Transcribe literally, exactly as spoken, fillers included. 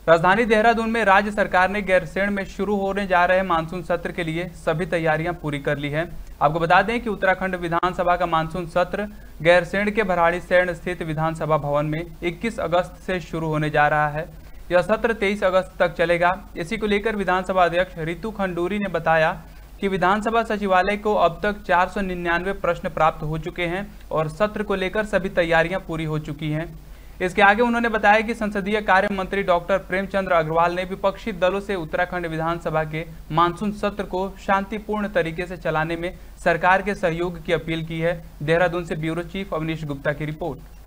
राजधानी देहरादून में राज्य सरकार ने गैरसैंण में शुरू होने जा रहे मानसून सत्र के लिए सभी तैयारियां पूरी कर ली है। आपको बता दें कि उत्तराखंड विधानसभा का मानसून सत्र गैरसैंण के भराड़ीसैंण स्थित विधानसभा भवन में इक्कीस अगस्त से शुरू होने जा रहा है। यह सत्र तेईस अगस्त तक चलेगा। इसी को लेकर विधानसभा अध्यक्ष रितु खंडूरी ने बताया कि विधानसभा सचिवालय को अब तक चार सौ निन्यानवे प्रश्न प्राप्त हो चुके हैं और सत्र को लेकर सभी तैयारियां पूरी हो चुकी हैं। इसके आगे उन्होंने बताया कि संसदीय कार्य मंत्री डॉक्टर प्रेमचंद्र अग्रवाल ने विपक्षी दलों से उत्तराखंड विधानसभा के मानसून सत्र को शांतिपूर्ण तरीके से चलाने में सरकार के सहयोग की अपील की है। देहरादून से ब्यूरो चीफ अवनीश गुप्ता की रिपोर्ट।